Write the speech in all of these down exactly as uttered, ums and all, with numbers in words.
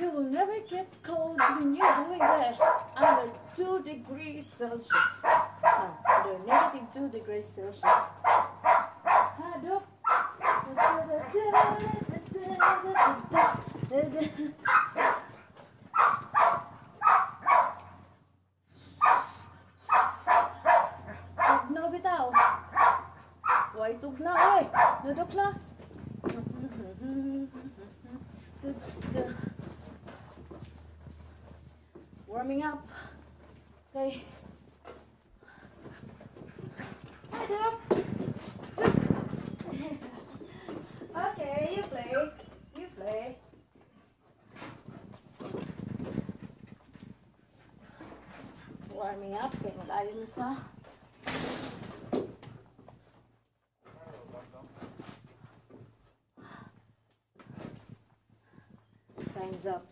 You will never get cold when you're doing this under two degrees Celsius. Uh, under negative two degrees Celsius. Hadok. Tugnaw bitaw. Huwag tugnaw eh. Nadok na. Warming up. Okay. Hadok. Okay, you play. You play. Warming up. Okay, mag-ayon na sa time's up.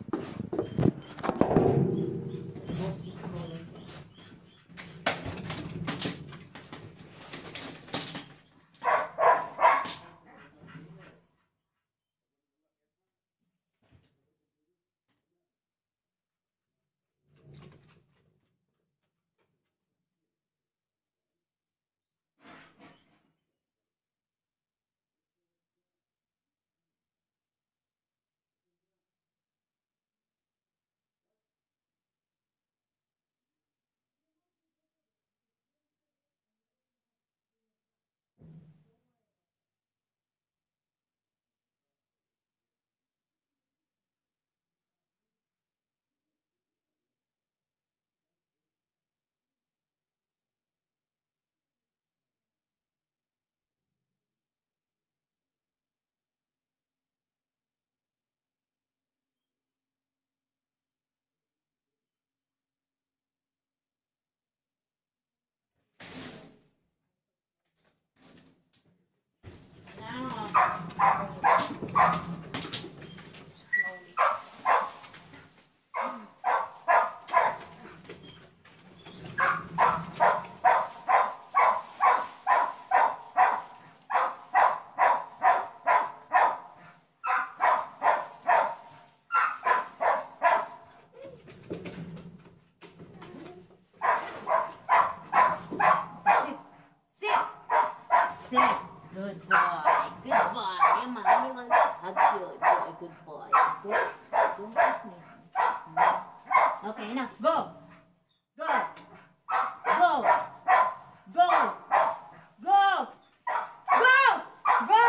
Sit. Good boy. Good boy. Your mommy wants to hug you. Good boy. Good boy. Don't kiss me. Okay, now go. Go. Go. Go. Go. Go. Go.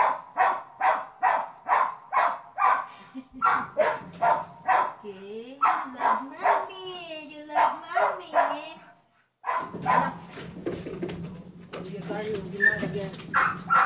Okay. You love mommy. You love mommy. Enough. Carry, gimana again?